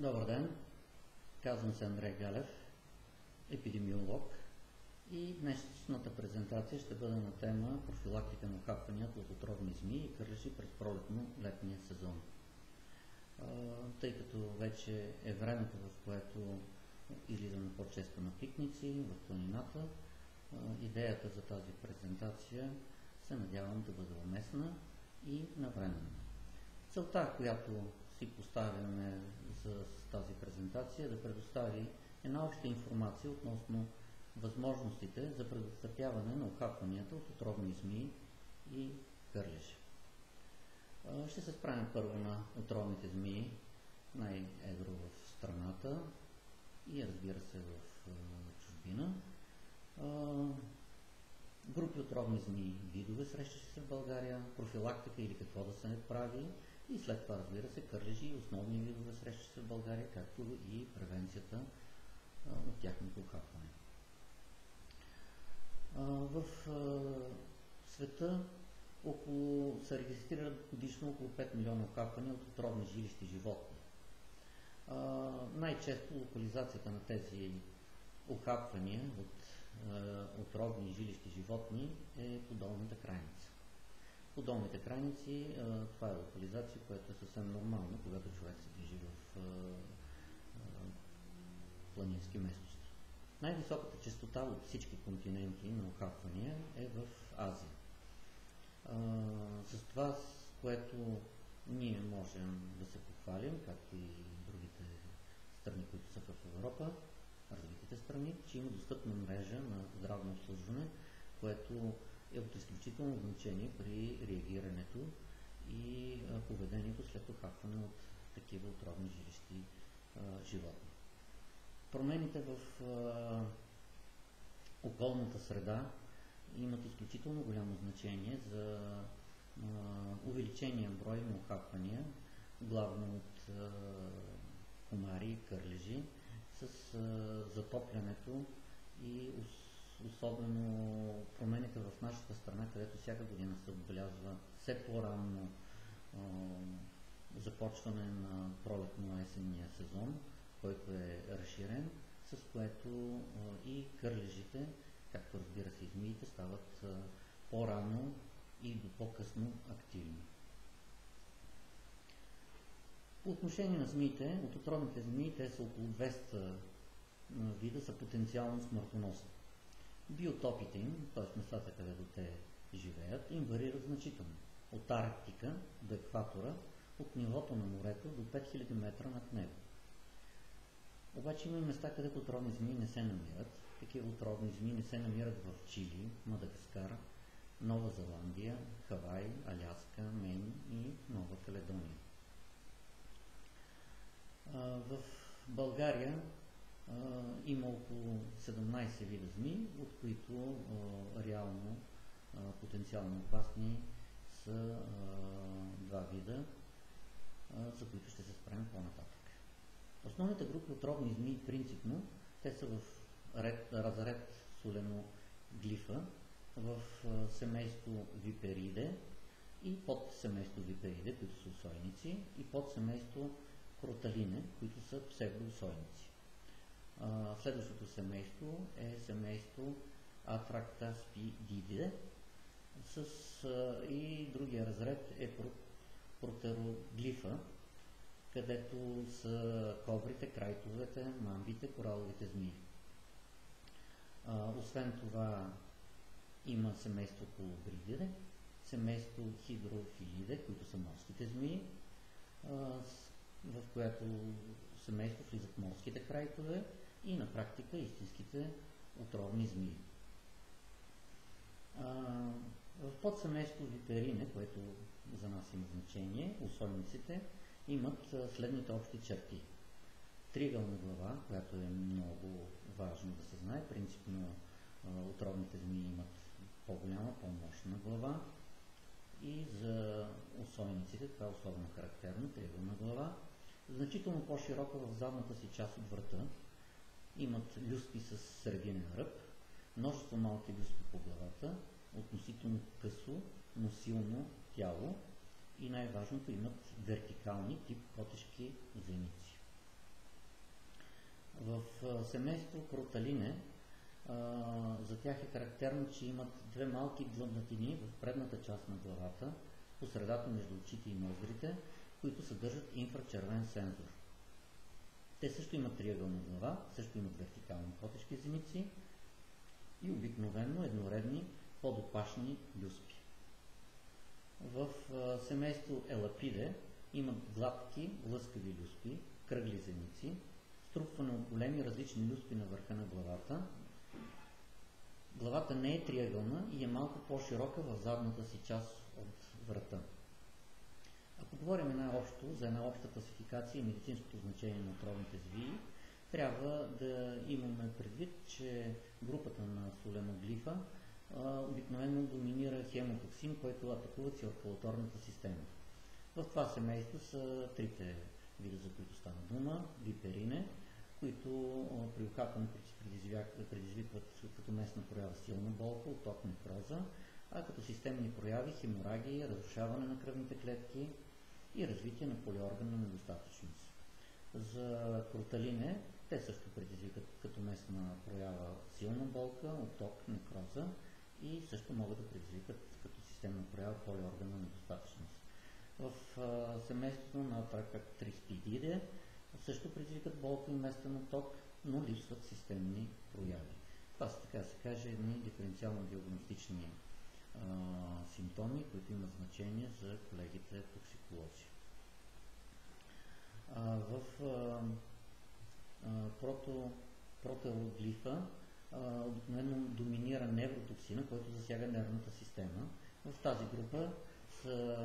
Добър ден, казвам се Андрей Галев, епидемиолог, и днешната презентация ще бъде на тема профилактика на ухапванията от отровни змии и кърлежи през пролетно-летния сезон. Тъй като вече е времето, в което излизаме по-често на пикници в планината, идеята за тази презентация се надявам да бъде уместна и навременна. Целта, която си поставяме за тази презентация, е да предостави една обща информация относно възможностите за предотвратяване на ухапванията от отровни змии и кърлежи. Ще се спрем първо на отровните змии, най-едро в страната и разбира се в чужбина. Групи отровни змии, видове срещащи се в България, профилактика или какво да се прави, и след това, разбира се, кърлежи и основни видове срещащи се в България, както и превенцията от тяхното ухапване. В света се регистрират годишно около 5 милиона ухапвания от отровни жилищни животни. Най-често локализацията на тези ухапвания от отровни жилищни животни е по долната крайница. По долните крайници това е локализация, която е съвсем нормално, когато човек се движи в планински местности. Най-високата честота от всички континенти на ухапвания е в Азия. С това, с което ние можем да се похвалим, както и другите страни, които са в Европа, развитите страни, че има достъпна мрежа на здравно обслужване, което е от изключително значение при реагирането и поведението след ухапване от такива отровни жилищни животни. Промените в околната среда имат изключително голямо значение за увеличения брой на ухапвания, главно от комари и кърлежи, с затоплянето и особено промените в нашата страна, където всяка година се отбелязва все по-ранно започване на пролетно-есенния сезон, който е разширен, с което и кърлежите, както разбира се и змиите, стават по-рано и до по-късно активни. По отношение на змиите, от отровните змии, те са около 200 вида, са потенциално смъртоносни. Биотопите им, т.е. местата, където те живеят, им варират значително. От Арктика до екватора, от нивото на морето до 5000 метра над него. Обаче има и места, където отровни змии не се намират. Такива отровни змии не се намират в Чили, Мадагаскар, Нова Зеландия, Хавай, Аляска, Мейн и Нова Каледония. В България има около 17 вида змии, от които реално потенциално опасни са 2 вида, за които ще се спрем по-нататък. Основните групи отровни змии принципно, те са в разред соленоглифа, в семейство Випериде и под семейство Випериде, които са усойници, и под семейство Кроталине, които са псевдоусойници. Следващото семейство е семейство Атрактаспидиде, и другия разред е протероглифа, където са кобрите, крайтовете, мамбите, кораловите змии. Освен това има семейство Колобридиде, семейство Хидрофилиде, които са морските змии, в което семейство влизат морските крайтове и на практика истинските отровни змии. В подсемейство Виперине, което за нас има значение, усойниците имат следните общи черти. Триъгълна глава, която е много важно да се знае. Принципно отровните змии имат по-голяма, по-мощна глава. И за усойниците, това е особено характерно, триъгълна глава, значително по-широка в задната си част от врата. Имат люспи с срединен ръб, множество малки люспи по главата, относително късо, но силно тяло и най-важното, имат вертикални тип котешки зеници. В семейство Кроталине за тях е характерно, че имат две малки длъбнатини в предната част на главата, по средата между очите и ноздрите, които съдържат инфрачервен сензор. Те също имат триъгълна глава, също имат вертикални котешки зеници и обикновено едноредни подопашни люспи. В семейство Елапиде имат гладки, лъскави люспи, кръгли зеници, струпване от големи различни люспи на върха на главата. Главата не е триъгълна и е малко по-широка в задната си част от врата. Ако говорим най-общо за една обща класификация и медицинското значение на отровните змии, трябва да имаме предвид, че групата на соленоглифа обикновено доминира хемотоксин, който атакува циркулаторната система. В това семейство са трите вида, за които стана дума: виперине, които при ухапване предизвикват като местна проява силна болка, отток, некроза, а като системни прояви хеморагии, разрушаване на кръвните клетки и развитие на полиорганна недостатъчност. За кроталине те също предизвикат като местна проява силна болка, отток, некроза и също могат да предизвикат като системна проява полиорганна недостатъчност. В семейството на Тракактриспидиде също предизвикат болка и местен отток, но липсват системни прояви. Това са, така да се каже, едни диференциално-диагностични симптоми, които имат значение за колегите токсиколози. В протероглифа обикновено доминира невротоксина, който засяга нервната система. В тази група са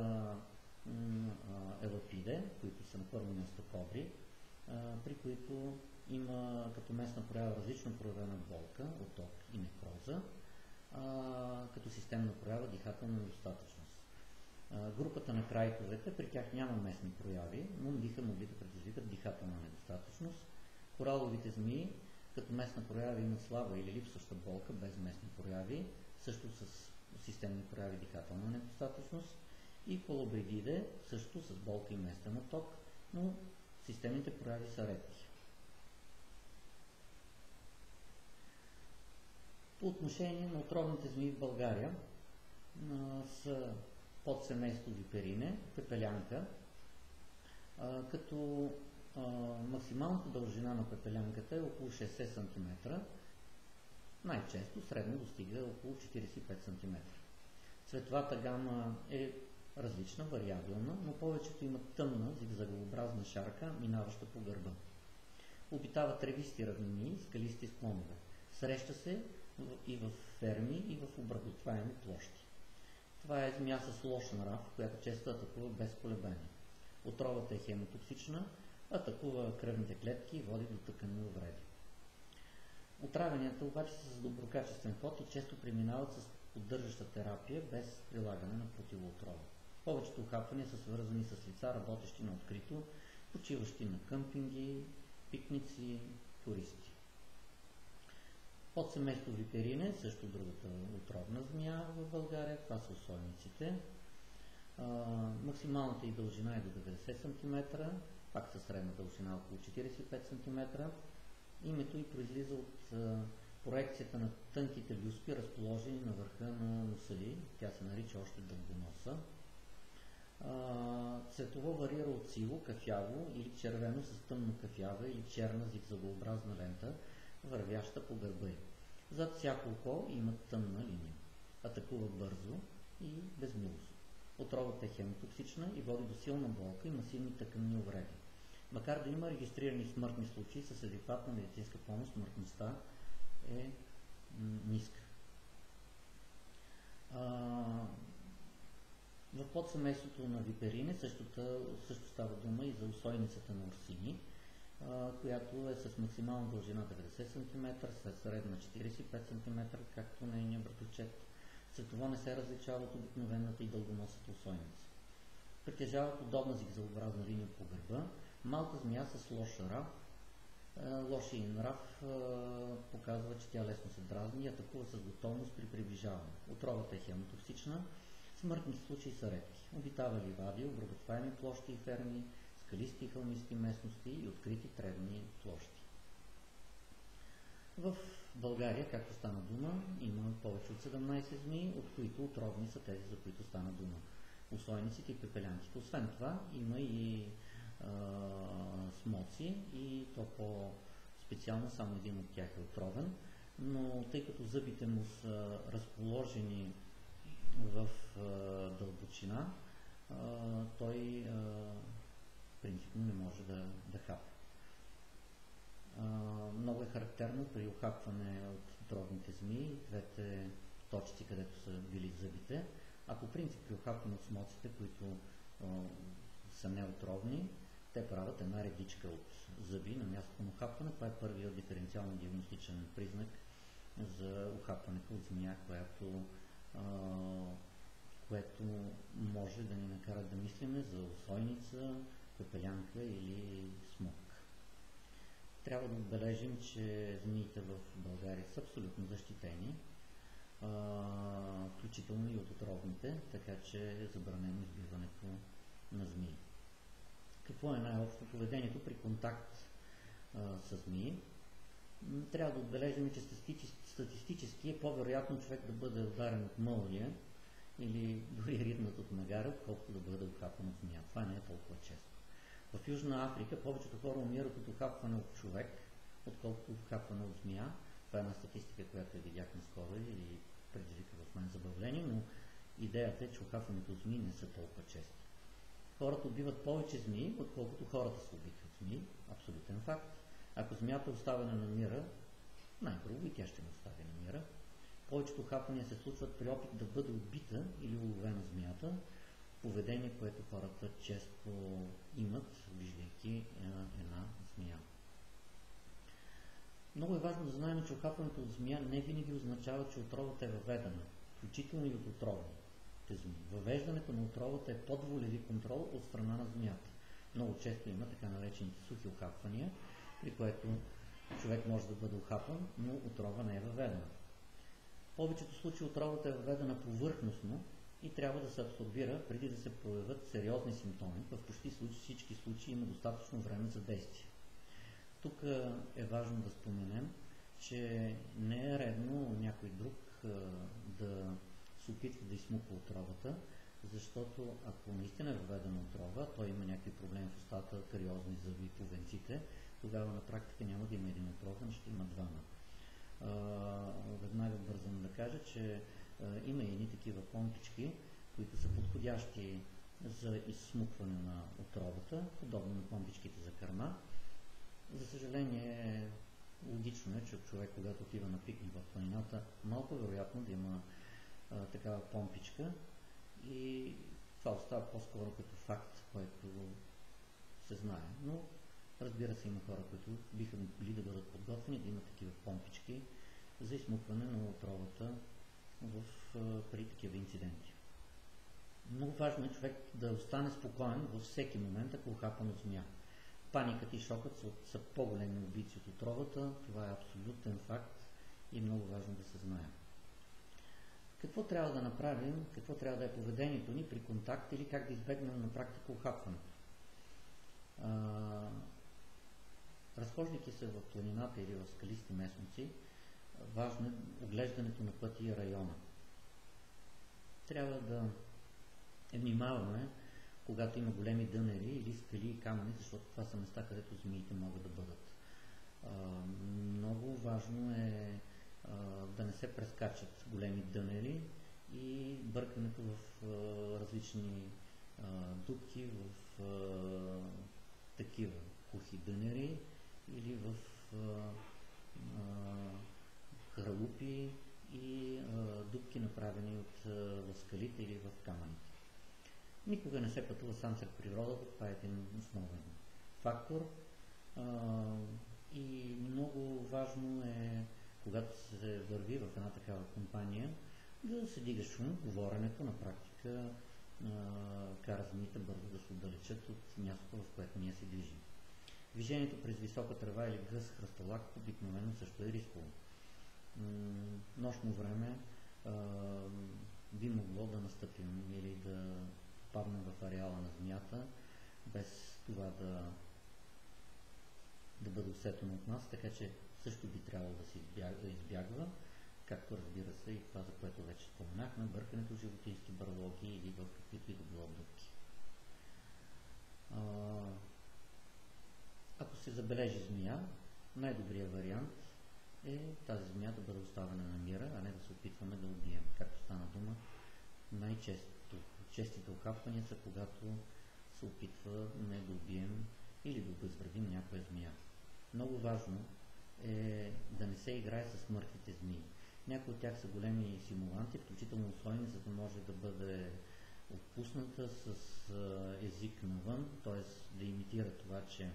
елапиде, които са на първо място кобри, при които има като местна проява различно проявена болка, отток и некроза, като системна проява дихателна недостатъчност. Групата на крайтовете, при тях няма местни прояви, но биха могли да предизвикат дихателна недостатъчност. Кораловите змии като местна проява имат слаба или липсваща болка без местни прояви, също с системни прояви дихателна недостатъчност. И колобригиде също с болка и местен отток, но системните прояви са редки. По отношение на отровните змии в България са подсемейство виперине, пепелянка, като максималната дължина на пепелянката е около 60 см, най-често средно достига около 45 см. Цветовата гама е различна, вариабилна, но повечето имат тъмна, зигзагообразна шарка, минаваща по гърба. Обитава тревисти равнини и скалисти склонове. Среща се и в ферми, и в обработваеми площи. Това е змия с лош нрав, която често атакува без колебание. Отровата е хемотоксична, атакува кръвните клетки и води до тъканни увреди. Отравянията обаче са с доброкачествен ход и често преминават с поддържаща терапия без прилагане на противоотрова. Повечето ухапвания са свързани с лица, работещи на открито, почиващи на къмпинги, пикници, туристи. Подсемейство виперине, също другата отровна змия в България, това са усойниците. Максималната й дължина е до 90 см, пак със средна дължина около 45 см. Името й произлиза от проекцията на тънките люспи, разположени на върха на носа й. Тя се нарича още дългоноса. Цветово варира от сиво, кафяво или червено с тъмно кафява или черна зигзагообразна лента, вървяща по гърба й. Зад всяко око има тъмна линия. Атакува бързо и безмилостно. Отровата е хемотоксична и води до силна болка и масивни тъканни увреди. Макар да има регистрирани смъртни случаи с адекватна медицинска помощ, смъртността е ниска. В подсемейството на виперине също става дума и за усойницата на Урсини, която е с максимална дължина 90 см, с средна 45 см, както нейният братовчет. Цветово не се различава от обикновената и дългоносата усойница. Притежава подобна зигзагообразна линия по гърба, малка змия с лош нрав. Лошият нрав показва, че тя лесно се дразни и атакува с готовност при приближаване. Отровата е хемотоксична, смъртните случаи са редки. Обитава ливади, обработваеми площи и ферми, скалисти и хълмисти местности и открити тревни площи. В България, както стана дума, има повече от 17 змии, от които отровни са тези, за които стана дума. Усойниците и пепелянките. Освен това, има и смоци, и то по-специално само един от тях е отровен, но тъй като зъбите му са разположени в дълбочина, той принципно не може да хапа. Много е характерно при ухапване от отровните змии, двете точки, където са били зъбите, а по принцип при ухапване от смоците, които са неотровни, те правят една редичка от зъби на мястото на ухапване. Това е първият диференциално-диагностичен признак за ухапването от змия, което може да ни накара да мислиме за усойница, пепелянка или смок. Трябва да отбележим, че змиите в България са абсолютно защитени, включително и от отровните, така че е забранено избиването на змии. Какво е най-общо поведението при контакт с змии? Трябва да отбележим, че статистически е по-вероятно човек да бъде ударен от мълния или дори ритнат от магара, отколкото да бъде ухапан от змия. Това не е толкова често. В Южна Африка повечето хора умират от ухапване от човек, отколкото от ухапване от змия. Това е една статистика, която я видях наскоро и предизвика в мен забавление, но идеята е, че ухапването от змии не са толкова чести. Хората убиват повече змии, отколкото хората са убити от змии. Абсолютен факт. Ако змията е оставена на мира, най-грубо и тя ще му остави на мира. Повечето ухапвания се случват при опит да бъде убита или уловена змията, поведение, което хората често имат, виждайки една змия. Много е важно да знаем, че ухапването от змия не винаги означава, че отровата е въведена, включително и от отровните змии. Въвеждането на отровата е под волеви контрол от страна на змията. Много често има така наречените сухи ухапвания, при което човек може да бъде ухапан, но отрова не е въведена. В повечето случаи отровата е въведена повърхностно и трябва да се абсорбира преди да се появят сериозни симптоми. В почти всички случаи има достатъчно време за действие. Тук е важно да споменем, че не е редно някой друг да се опитва да изсмуква отровата, защото ако наистина е въведена отрова, той има някакви проблеми в устата, кариозни зъби по венците, тогава на практика няма да има един отровен, ще има двама. Веднага бързам да кажа, че има и едни такива помпички, които са подходящи за изсмукване на отровата, подобно на помпичките за кърма. За съжаление, логично е, че човек, когато отива на пикник в планината, малко вероятно да има такава помпичка и това остава по-скоро като факт, който се знае. Но разбира се, има хора, които биха били да бъдат подготвени да имат такива помпички за изсмукване на отровата при такива инциденти. Много важно е човек да остане спокоен във всеки момент, ако ухапан от змия. Паникът и шокът са по-големи убийци от отровата, това е абсолютен факт и е много важно да се знае. Какво трябва да направим, какво трябва да е поведението ни при контакт или как да избегнем на практика ухапването? Разхождайки се в планината или в скалисти местности, важно е оглеждането на пътя и района. Трябва да внимаваме, когато има големи дънери или скали и камъни, защото това са места, където змиите могат да бъдат. Много важно е да не се прескачат големи дънери и бъркането в различни дупки, в такива кухи дънери или в хралупи и дупки, направени в скалите или в камъните. Никога не се пътува сам сред природата, това е един основен фактор. И много важно е, когато се върви в една такава компания, да се дига шум, говоренето на практика кара змиите бързо да се отдалечат от мястото, в което ние се движим. Движението през висока трева или гъст хръстолак обикновено също е рисково. Нощно време би могло да настъпим или да паднем в ареала на змията, без това да да бъде усетено от нас, така че също би трябвало да се избягва, както разбира се и това, за което вече споменахме, бъркането в животински барлоги или в каквито и да било дупки. Ако се забележи змия, най-добрият вариант е тази змия да бъде оставена на мира, а не да се опитваме да убием. Както стана дума, честите охапвания са, когато се опитваме да убием или да обезвредим някоя змия. Много важно е да не се играе с мъртвите змии. Някои от тях са големи симуланти, включително услойни, за да може да бъде отпусната с език навън, т.е. да имитира това, че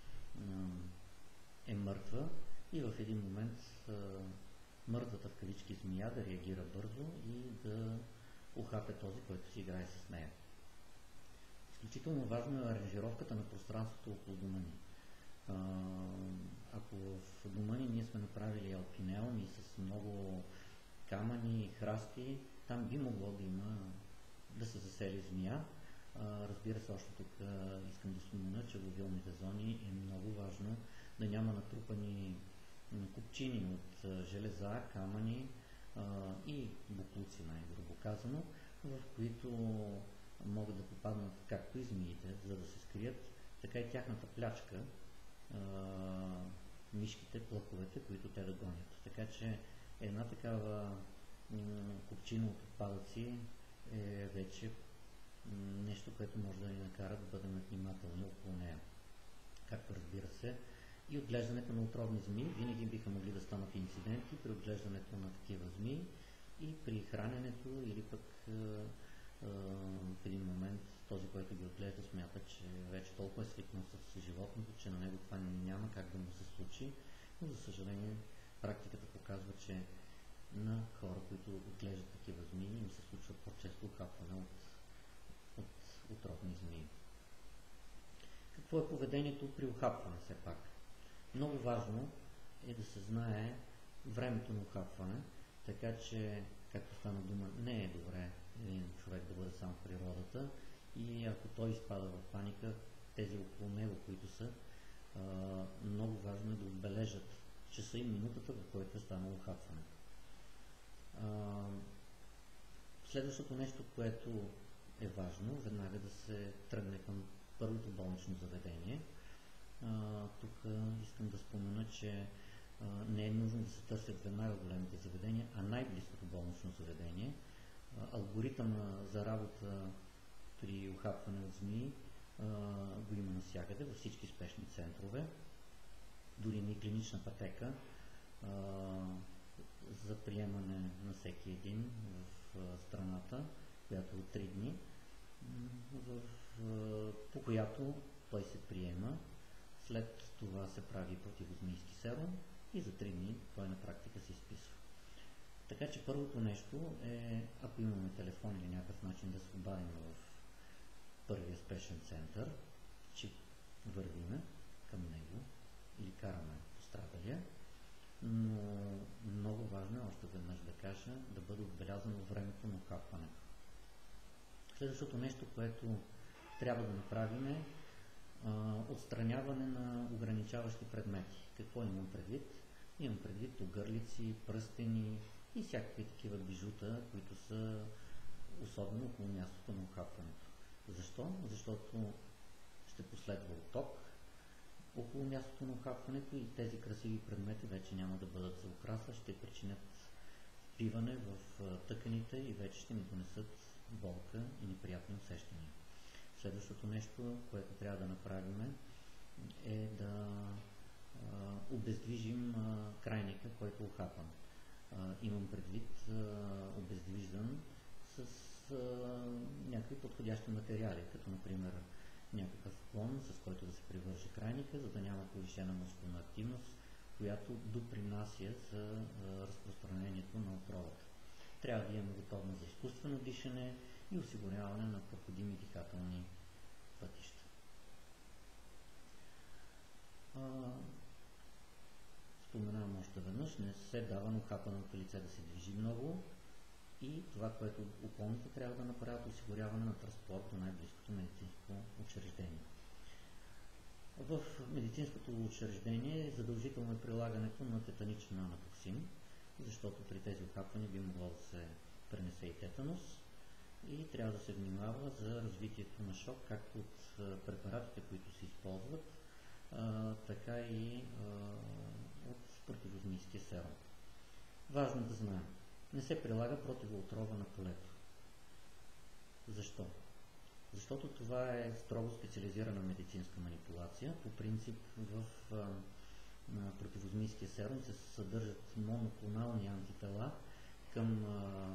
е мъртва и в един момент мъртвата в кавички змия да реагира бързо и да ухапе този, който си играе с нея. Изключително важно е аранжировката на пространството около дома ни. Ако в дома ни ние сме направили алпинеум и с много камъни и храсти, там би могло да има да се засели змия. Разбира се, още тук искам да спомена, че в вилните зони е много важно да няма натрупани купчини от железа, камъни и боклуци, най-грубо казано, в които могат да попаднат както и змиите, за да се скрият, така и тяхната плячка, мишките, плъховете, които те да гонят. Така че една такава купчина от отпадъци е вече нещо, което може да ни накара да бъдем внимателни около нея. Както разбира се, и отглеждането на отровни змии винаги биха могли да станат инциденти при отглеждането на такива змии и при храненето или пък в един момент този, който ги отглежда, смята, че вече толкова е свикнал с животното, че на него това няма как да му се случи, но за съжаление практиката показва, че на хора, които отглеждат такива змии, им се случва по-често ухапване от отровни змии. Какво е поведението при ухапване все пак? Много важно е да се знае времето на ухапване, така че, както стана дума, не е добре един човек да бъде сам в природата и ако той изпада в паника, тези около него, които са, много важно е да отбележат часа и минутата, в който е станало ухапването. Следващото нещо, което е важно, веднага да се тръгне към първото болнично заведение. Тук искам да спомена, че не е нужно да се търсят веднага големите заведения, а най-близкото болнично заведение. Алгоритъма за работа при ухапване от змии го има навсякъде, във всички спешни центрове, дори и клинична пътека за приемане на всеки един в страната, която от 3 дни, по която той се приема. След това се прави противозмийски серум и за 3 дни той на практика се изписва. Така че първото нещо е, ако имаме телефон или някакъв начин да се обадим в първия спешен център, че вървиме към него или караме пострадалия, но много важно е още веднъж да кажа, да бъде отбелязано времето на ухапването. Следващото нещо, което трябва да направим е отстраняване на ограничаващи предмети. Какво имам предвид? Имам предвид огърлици, пръстени и всякакви такива бижута, които са особено около мястото на ухапването. Защо? Защото ще последва отток около мястото на ухапването и тези красиви предмети вече няма да бъдат за украса, ще причинят впиване в тъканите и вече ще ни донесат болка и неприятни усещания. Следващото нещо, което трябва да направим, е да обездвижим крайника, който е ухапан. Имам предвид обездвиждан с някакви подходящи материали, като например някакъв клон, с който да се привърже крайника, за да няма повишена мускулна активност, която допринася за разпространението на отровата. Трябва да имаме готовност за изкуствено дишане и осигуряване на проходими дихателни пътища. Споменавам още веднъж, не се дава на ухапаното лице да се движи много и това, което околните трябва да направят, осигуряване на транспорт до най-близкото медицинско учреждение. В медицинското учреждение задължително е прилагането на тетаничен нанотоксин, защото при тези ухапвания би могло да се пренесе и тетанус и трябва да се внимава за развитието на шок, както от препаратите, които се използват, така и от противозмийския серум. Важно да знаем, не се прилага противоотрова на полето. Защо? Защото това е строго специализирана медицинска манипулация. По принцип в противозмийския серум се съдържат моноклонални антитела към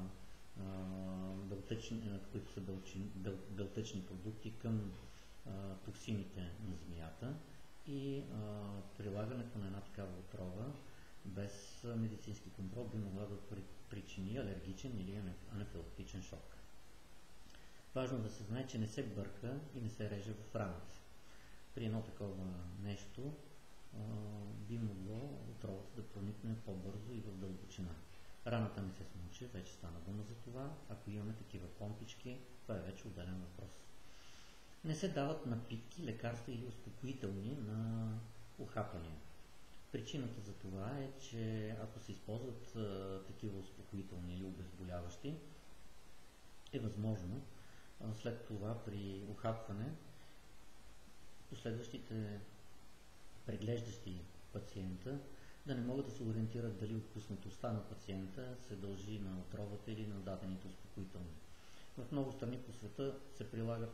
които са белтъчни продукти към токсините на змията и прилагането на една такава отрова без медицински контрол би могла да причини алергичен или анафилактичен шок. Важно да се знае, че не се бърка и не се реже в раната. При едно такова нещо би могло отровата да проникне по-бързо и в дълбочина. Раната не се смучи, вече стана дума за това. Ако имаме такива помпички, това е вече отделен въпрос. Не се дават напитки, лекарства или успокоителни на ухапания. Причината за това е, че ако се използват такива успокоителни или обезболяващи, е възможно след това при ухапване последващите преглеждащи пациента да не могат да се ориентират дали отпуснатостта на пациента се дължи на отровата или на дадените успокоителни. В много страни по света се прилагат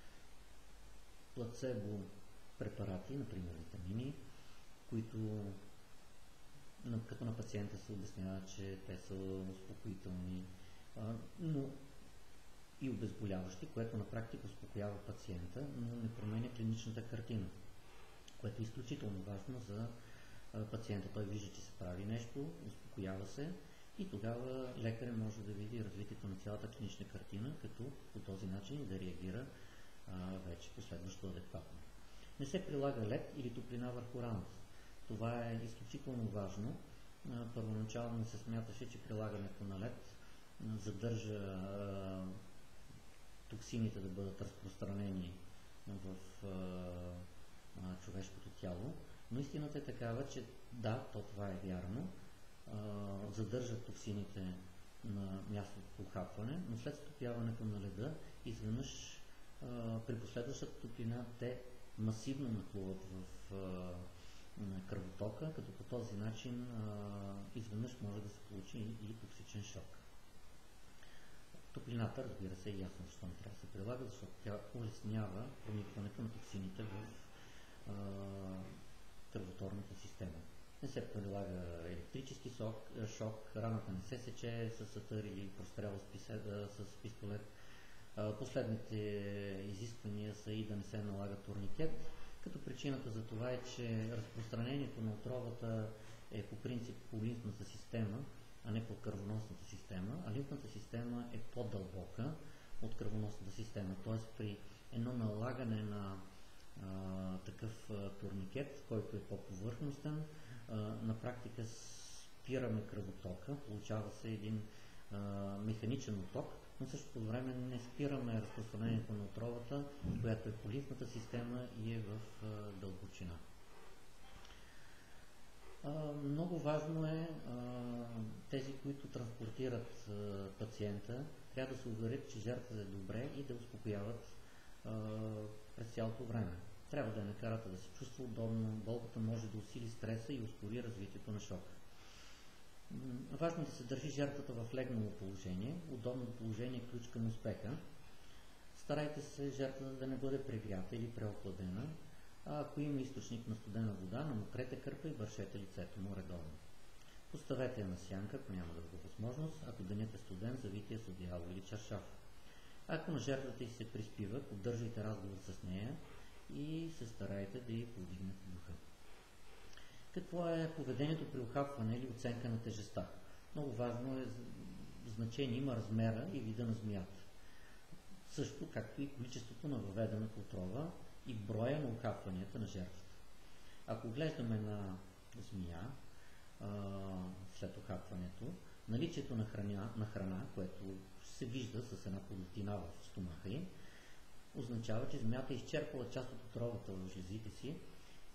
плацебо препарати, например витамини, които като на пациента се обяснява, че те са успокоителни, но и обезболяващи, което на практика успокоява пациента, но не променя клиничната картина, което е изключително важно за пациента. Той вижда, че се прави нещо, успокоява се и тогава лекарят може да види развитието на цялата клинична картина, като по този начин да реагира вече последващо адекватно. Не се прилага лед или топлина върху раната. Това е изключително важно. Първоначално се смяташе, че прилагането на лед задържа токсините да бъдат разпространени в човешкото тяло, но истината е такава, че да, това е вярно, задържат токсините на мястото по ухапване, но след стопяването на леда, изведнъж при последващата топлина те масивно нахлуват в кръвотока, като по този начин изведнъж може да се получи и токсичен шок. Топлината, разбира се, е ясно защо не трябва да се прилага, защото тя улеснява проникването на токсините в кръвоторната система. Не се прилага електрически шок, раната не се сече с сатър или прострел с пистолет. Последните изисквания са и да не се налага турникет, като причината за това е, че разпространението на отровата е по принцип по лимфната система, а не по кръвоносната система, а лимфната система е по-дълбока от кръвоносната система, т.е. при едно налагане на такъв турникет, който е по-повърхностен, на практика спираме кръвотока, получава се един механичен отток, но в същото време не спираме разпространението на отровата, която е по лимфната система и е в дълбочина. Много важно е тези, които транспортират пациента, трябва да се уверят, че жертвата е добре и да успокояват през цялото време. Трябва да я накарате да се чувства удобно, болката може да усили стреса и ускори развитието на шока. Важно е да се държи жертвата в легнало положение. Удобно положение е ключ към успеха. Старайте се жертвата да не бъде прегрята или преохладена, а ако има източник на студена вода, намокрете кърпа и вършете лицето му редовно. Поставете я на сянка, ако няма друга възможност, ако денят е студен, завийте я с одеяло или чаршаф. Ако на жертвата й се приспива, поддържайте разговор с нея и се старайте да й повдигнете духа. Какво е поведението при ухапване или оценка на тежестта? Много важно е значение има размера и вида на змията. Също както и количеството на въведената отрова и броя на ухапванията на жертвата. Ако глеждаме на змия след ухапването, наличието на храна, което се вижда с една подотина в стомаха й, означава, че змията е изчерпала част от отровата в жлезите си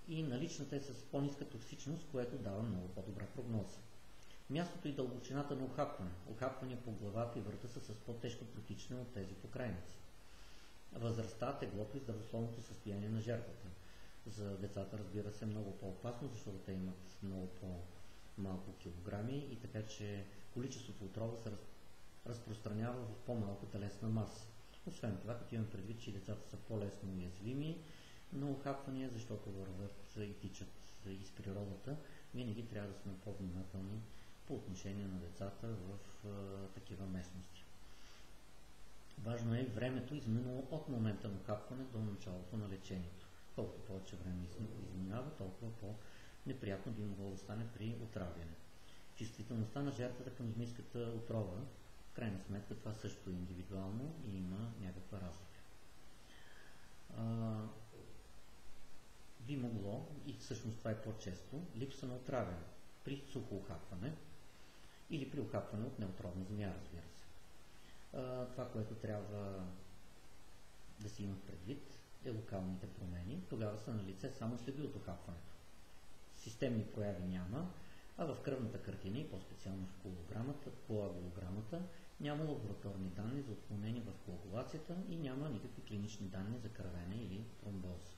и наличната е с по-ниска токсичност, което дава много по-добра прогноза. Мястото и дълбочината на охапване. Охапвания по главата и врата са с по-тежко протичане от тези по крайници. Възрастта, теглото и здравословното състояние на жертвата. За децата, разбира се, много по-опасно, защото те имат много по-малко килограми и така, че количеството отрова се разпространява в по-малко телесна маса. Освен това, като имам предвид, че децата са по-лесно уязвими на охапвания, защото върват и тичат из природата, винаги трябва да сме по-внимателни по отношение на децата в такива местности. Важно е времето, изминало от момента на охапване до началото на лечението. Колкото повече време изминава, толкова по-неприятно би могло да стане при отравяне. Чувствителността на жертвата към змийската отрова, в крайна сметка това също е индивидуално и има някаква разлика. Би могло, и всъщност това е по-често, липса на отравяне при сухо охапване или при охапване от неотровна змия, разбира се. Това, което трябва да си има предвид, е локалните промени. Тогава са на лице само следи от охапването. Системни прояви няма, а в кръвната картина и по-специално в коагулограмата няма лабораторни данни за отклонение в коагулацията и няма никакви клинични данни за кървене или тромбоза.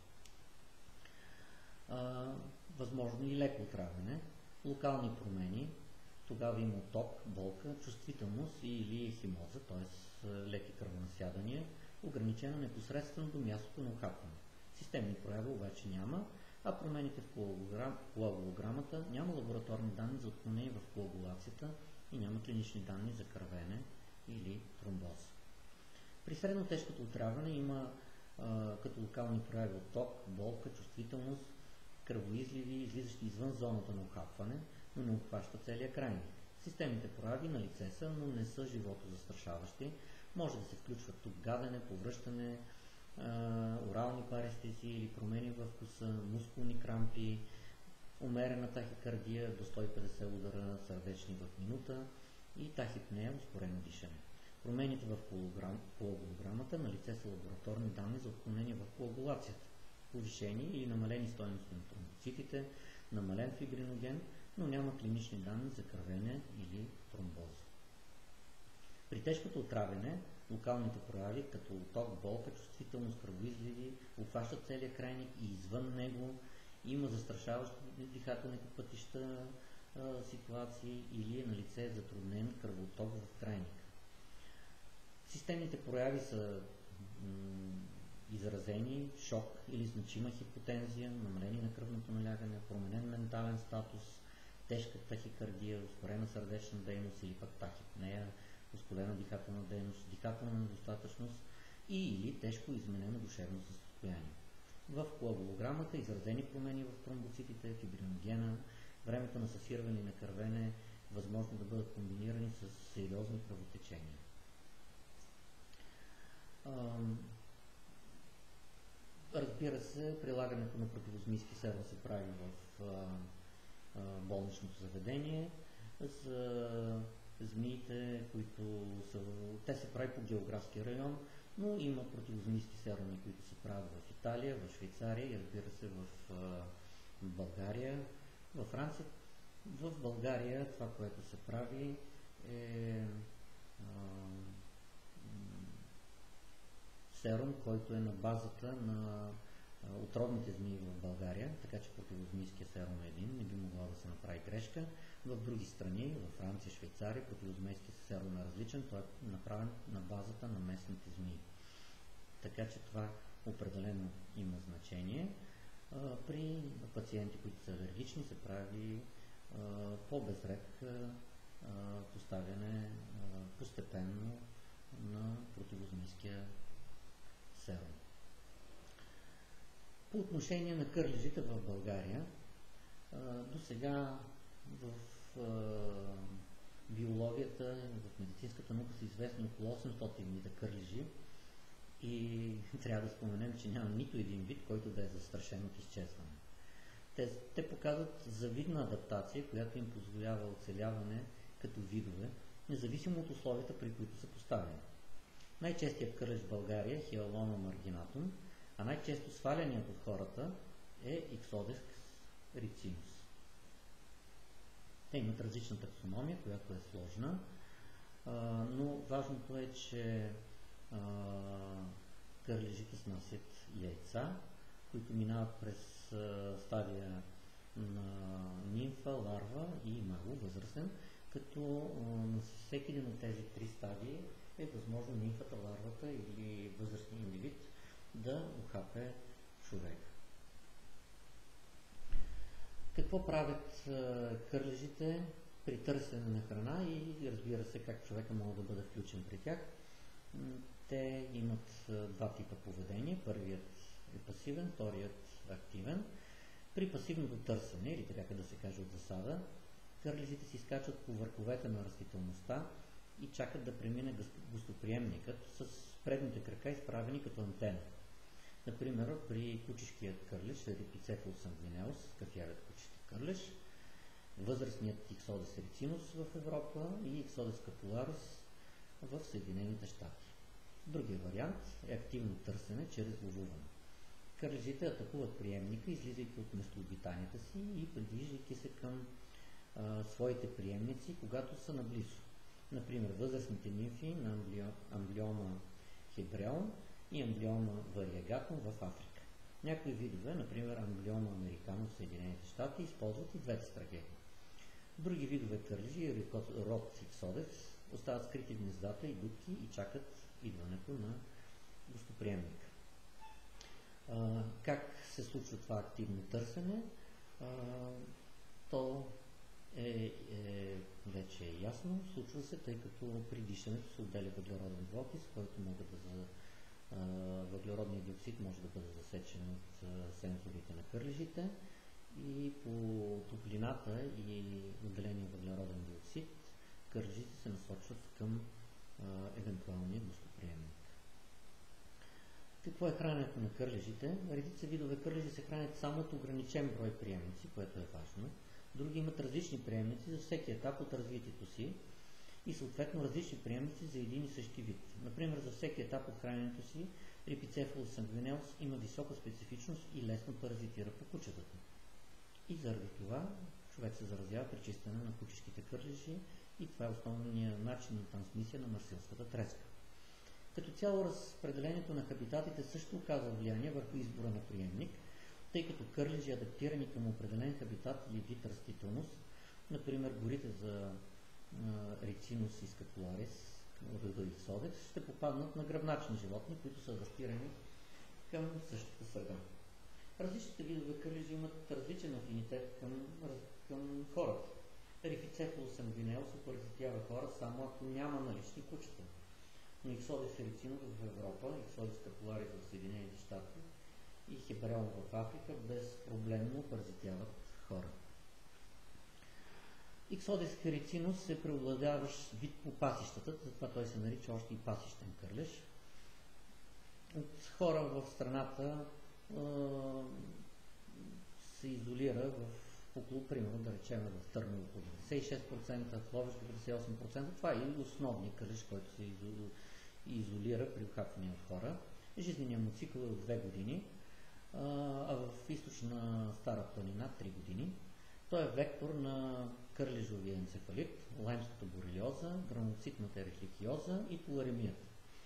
Възможно и леко отравяне, локални промени, тогава има ток, болка, чувствителност или ехимоза, т.е. леки кръвонасядания, ограничена непосредствено до мястото на охапване. Системни прояви обаче няма, а промените в коагулограмата няма лабораторни данни за отклонение в коагулацията и няма клинични данни за кървене или тромбоз. При средно тежкото отравяне има като локални прояви от ток, болка, чувствителност, кръвоизливи, излизащи извън зоната на охапване, но не обхваща целия крайник. Системните прояви на лице са, но не са животозастрашаващи. Може да се включват тук гадене, повръщане, орални парестезии или промени в вкуса, мускулни крампи, умерена тахикардия до 150 удара сърдечни в минута и тахипнея, ускорено дишане. Промените в коагулограмата на лице са лабораторни данни за отклонение в коагулацията, повишени или намалени стойности на тромбоцитите, намален фибриноген, но няма клинични данни за кървене или тромбоза. При тежкото отравяне, локалните прояви, като ток, болка, чувствителност, кръвоизливи, обхващат целия крайник и извън него има застрашаващи дихателните пътища ситуации или е на лице затруднен кръвоток в крайника. Системните прояви са изразени шок или значима хипотензия, намаление на кръвното налягане, променен ментален статус, тежка тахикардия, ускорена сърдечна дейност или пък тахипнея, ускорена дихателна дейност, дихателна недостатъчност и или тежко изменено душевно състояние. В коагулограмата изразени промени в тромбоцитите, фибриногена, времето на съсирване и на кървене, възможно да бъдат комбинирани с сериозни кръвотечения. Разбира се, прилагането на противозмийски серум се прави в болничното заведение. За змиите, те се прави по географски район, но има противозмийски серуми, които се правят в Италия, в Швейцария и разбира се в България, във Франция. В България това, което се прави е серум, който е на базата на отровните змии в България, така че противозмийския серум е един, не би могло да се направи грешка. В други страни, във Франция, Швейцария, противозмийския серум е различен, той е направен на базата на местните змии. Така че това определено има значение. При пациенти, които са алергични, се прави по безрек поставяне постепенно на противозмийския серум. По отношение на кърлежите в България, до сега в биологията, в медицинската наука са известни около 800 вида кърлежи и трябва да споменем, че няма нито един вид, който да е застрашен от изчезване. Те показват завидна адаптация, която им позволява оцеляване като видове, независимо от условията, при които са поставени. Най-честият кърлеж в България е Хиалома маргинатум, а най-често сваляният от хората е Ixodes ricinus. Те имат различна таксономия, която е сложна, но важното е, че кърлежите снасят яйца, които минават през стадия на нимфа, ларва и имаго, възрастен, като на всеки един от тези три стадии е възможно нимфата, ларвата или възрастния индивид да ухапе човек. Какво правят кърлежите при търсене на храна и разбира се как човека може да бъде включен при тях? Те имат два типа поведение. Първият е пасивен, вторият активен. При пасивното търсене, или така да се каже от засада, кърлежите си скачат по върховете на растителността и чакат да премине гостоприемникът с предните крака изправени като антена. Например, при кучешкият кърлеж, Rhipicephalus sanguineus, кафявият кучешки кърлеж, възрастният Ixodes ricinus в Европа и Ixodes scapularis в Съединените щати. Другия вариант е активно търсене чрез ловуване. Кърлежите атакуват приемника, излизайки от местообитанията си и придвижвайки се към своите приемници, когато са наблизо. Например, възрастните нимфи на Amblyomma hebreum и Amblyomma variegatum в Африка. Някои видове, например Amblyomma americanum в Съединените щати, използват и двете стратегии. Други видове кърлежи, род Ixodes, остават скрити в гнездата и дупки и чакат идването на гостоприемника. Как се случва това активно търсене? То вече е ясно. Случва се, тъй като при дишането се отделя въглероден двуокис, който въглеродният диоксид може да бъде засечен от сензорите на кърлежите и по топлината и отделения въглероден диоксид кърлежите се насочват към евентуалния гостоприемник. Какво е храненето на кърлежите? Редица видове кърлежи се хранят само от ограничен брой приемници, което е важно. Други имат различни приемници за всеки етап от развитието си и съответно различни приемници за един и същи вид. Например, за всеки етап от храненето си Rhipicephalus sanguineus има висока специфичност и лесно паразитира по кучетата. И заради това човек се заразява при чистене на кучешките кърлежи и това е основният начин на трансмисия на марсилската треска. Като цяло разпределението на хабитатите също оказва влияние върху избора на приемник, тъй като кърлежи, адаптирани към определен хабитат или вид растителност, например горите за Ricinus и Scapularis, рода Ixodes, ще попаднат на гръбначни животни, които са адаптирани към същата среда. Различните видове кърлежи имат различен афинитет към хората. Rhipicephalus sanguineus паразитява хора само ако няма налични кучета. Но Ixodes ricinus в Европа, Ixodes scapularis в Съединените щати и Hebreum в Африка безпроблемно паразитяват хора. Ixodes ricinus е преобладаващ вид по пасищата, затова той се нарича още и пасищен кърлеж. От хора в страната се изолира около, примерно, да речем в Търново около 96%, в Ловеч 98%. Това е и основният кърлеж, който се изолира при ухапване от хора. Жизненият му цикъл е от 2 години, а в източна Стара планина 3 години. Той е вектор на кърлежовия енцефалит, лаймската борелиоза, гранулоцитната ерихликиоза и поларемията.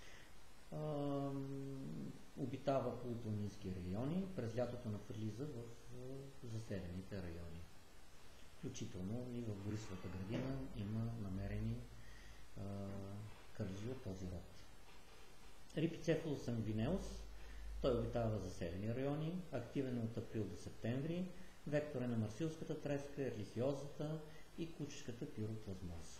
Обитава полупланински райони, през лятото навлиза в заселените райони. Включително и в Борисовата градина има намерени кърлежи от този род. Rhipicephalus sanguineus, той обитава заселени райони, активен от април до септември, вектор е на марсилската треска, ерлихиозата и кучешката пироплазмоза.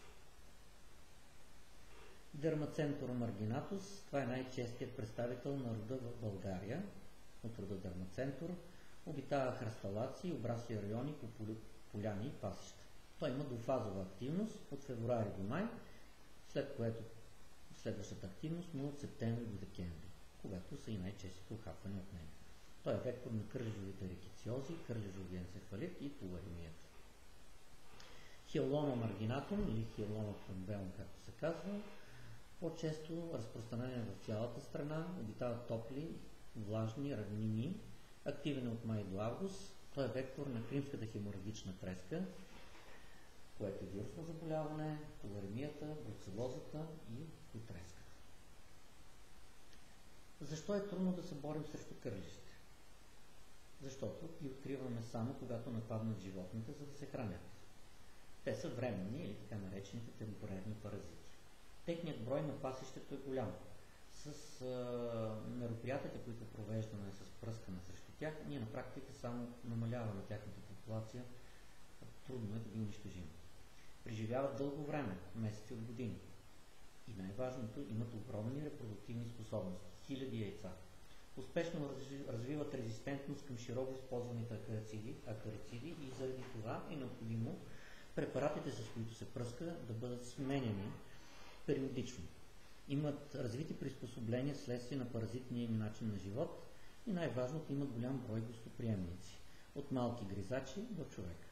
Dermacentor marginatus, това е най-честият представител на рода в България, от рода Dermacentor, обитава хръсталаци и обрасли райони по поляни и пасища. Той има двуфазова активност от февруари до май, след което следващата активност му от септември до декември, когато са и най-честите ухапвания от него. Той е вектор на кърлежовите рикециози, кърлежовия енцефалит и поларемията. Hyoloma marginatum или Hyoloma plumbeum, както се казва, по-често разпространение в цялата страна, обитават топли, влажни равнини Активен е от май до август. Той е вектор на кримската хеморагична треска, което е вирусно заболяване, поларемията, бруцелозата и треската. Защо е трудно да се борим срещу кърлежите? Защото ги откриваме само когато нападнат животните, за да се хранят. Те са временни или така наречените темпорарни паразити. Техният брой на пасището е голям. С мероприятията, които провеждаме с пръскане срещу тях, ние на практика само намаляваме тяхната популация. Трудно е да ги унищожим. Преживяват дълго време, месеци от години. И най-важното, имат огромни репродуктивни способности. Хиляди яйца. Успешно развиват резистентност към широко използваните акарициди и заради това е необходимо препаратите, с които се пръска, да бъдат сменяни периодично. Имат развити приспособления вследствие на паразитния им начин на живот и най-важното, имат голям брой гостоприемници, от малки гризачи до човека.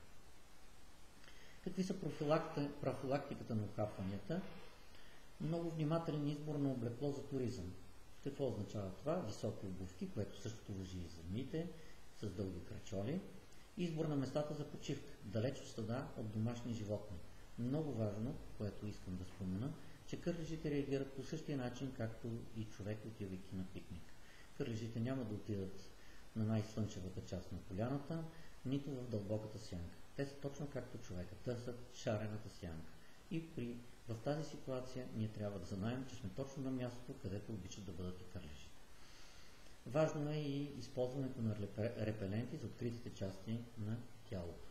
Какви са профилактиката на ухапванията? Много внимателен избор на облекло за туризъм. Какво означава това? Високи обувки, което същото важи и за змиите, с дълги крачоли. Избор на местата за почивка, далеч от стада, от домашни животни. Много важно, което искам да спомена, че кърлежите реагират по същия начин, както и човек, отивайки на пикник. Кърлежите няма да отидат на най-слънчевата част на поляната, нито в дълбоката сянка. Те са точно както човека, търсят шарената сянка. И в тази ситуация ние трябва да знаем, че сме точно на мястото, където обичат да бъдат и кърлежите. Важно е и използването на репеленти за откритите части на тялото.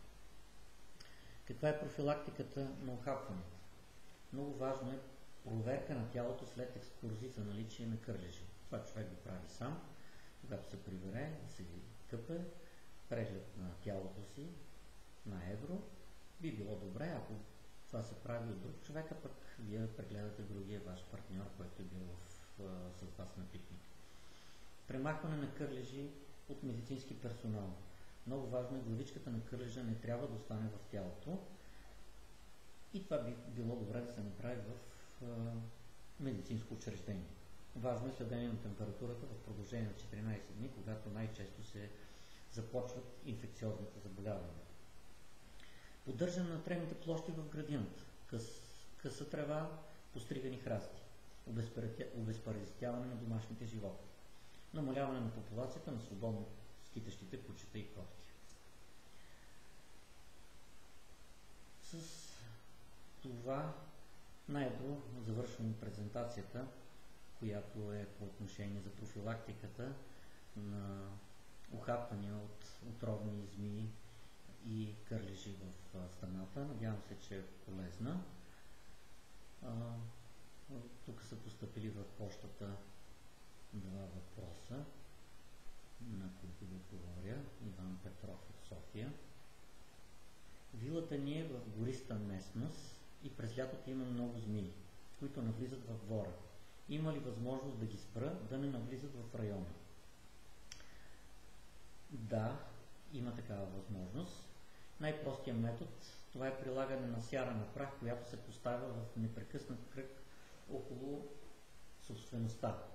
Каква е профилактиката на ухапването? Много важно е проверка на тялото след екскурзии за наличие на кърлежи. Това човек го прави сам, когато се прибере, да се къпе, преглед на тялото си на евро. Би било добре, ако това се прави от друг човек, а пък вие прегледате другия ваш партньор, който е бил с вас на пикник. Премахване на кърлежи от медицински персонал. Много важно е, главичката на кърлежа не трябва да остане в тялото. И това би било добре да се направи в медицинско учреждение. Важно е следение на температурата в продължение на 14 дни, когато най-често се започват инфекциозните заболявания. Поддържане на тревните площи в градината. Къса трева, постригани храсти. Обезпаразитяване на домашните животни. Намаляване на популацията на свободно скитащите кучета и котки. С това най-едро завършваме презентацията, която е по отношение за профилактиката на ухапвания от отровни змии и кърлежи в страната. Надявам се, че е полезна. Тук са постъпили в почтата два въпроса, на които да говоря. Иван Петров от София. Вилата ни е в гориста местност и през лятото има много змии, които навлизат в двора. Има ли възможност да ги спра, да не навлизат в района? Да, има такава възможност. Най-простият метод, това е прилагане на сяра на прах, която се поставя в непрекъснат кръг около собствеността.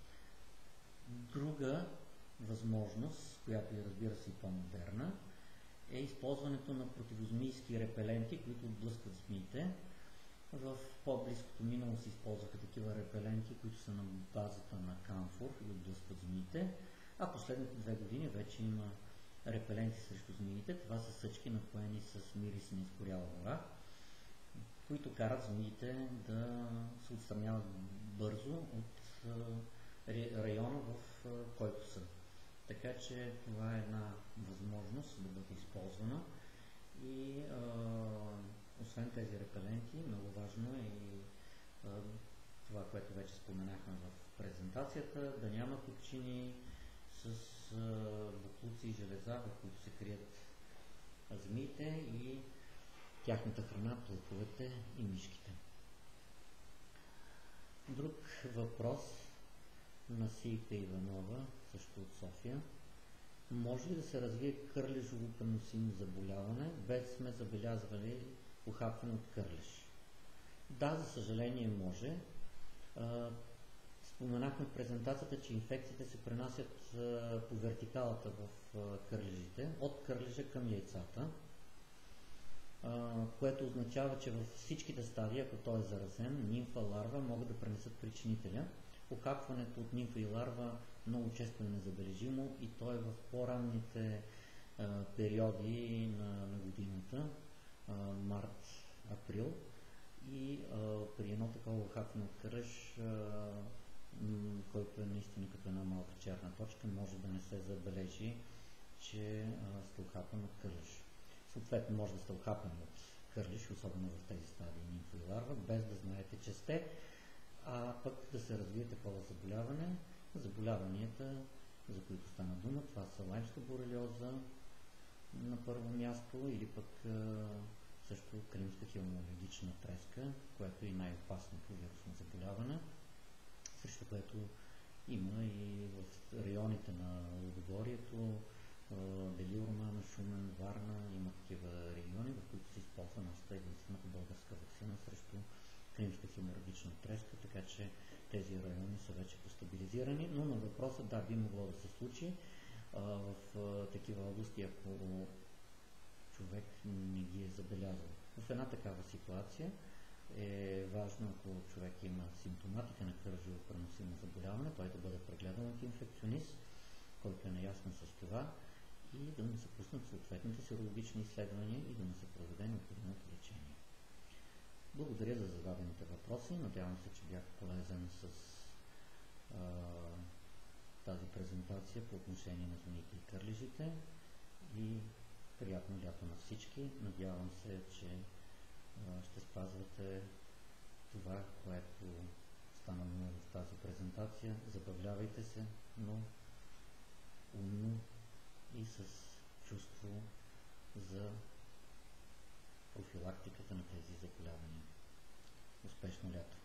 Друга възможност, която е, разбира се, и по-модерна, е използването на противозмийски репеленти, които отблъскват змиите. В по-близкото минало се използваха такива репеленти, които са на базата на камфор и отблъскват змиите, а последните 2 години вече има репеленти срещу змиите. Това са съчки, напоени с мирис на изгоряла гора, които карат змиите да се отстраняват бързо от района, в който са. Така че това е една възможност да бъде използвана и освен тези репеленти, много важно е и това, което вече споменахме в презентацията, да няма купчини с боклуци и железа, в които се крият змиите и тяхната храна, плъховете и мишките. Друг въпрос на Сийка Иванова, също от София. Може ли да се развие кърлежово преносимо заболяване, без сме забелязвали ухапване от кърлеж? Да, за съжаление може. Споменахме в презентацията, че инфекциите се пренасят по вертикалата в кърлежите, от кърлежа към яйцата, което означава, че във всичките стадии, ако той е заразен, нимфа, ларва могат да пренесат причинителя. Окапването от нимфа и ларва много често е незабележимо и то е в по-ранните периоди на годината, март, април, и при едно такова хапване от кърлеж, който е наистина като една малка черна точка, може да не се забележи, че сте охапан от кърлеж. Съответно може да сте охапани от кърлеж, особено в тези стадии нимфа и ларва, без да знаете, че сте, а пък да се развие такова заболяване. Заболяванията, за които стана дума, това са лаймска борелиоза на първо място, или пък също кримска хеморагична треска, което е и най-опасното вирусно заболяване, срещу което има и в районите на Лудогорието, Делиурмана, Шумен, Варна, има такива региони, в които се използва нашата единствената българска ваксина срещу кримска хеморагична треска, така че тези райони са вече постабилизирани, но на въпроса, да, би могло да се случи в такива области, ако човек не ги е забелязал. В една такава ситуация е важно, ако човек има симптоматика на кръвжево преносимо заболяване, той да бъде прегледан от инфекционист, който е наясно с това, и да му се пуснат съответните серологични изследвания и да му се проведе необходимото лечение. Благодаря за зададените въпроси. Надявам се, че бях полезен с тази презентация по отношение на змиите и кърлежите, и приятно лято на всички. Надявам се, че ще спазвате това, което стана в тази презентация. Забавлявайте се, но умно и с чувство за профилактиката на тези заболявания. Успешно лято!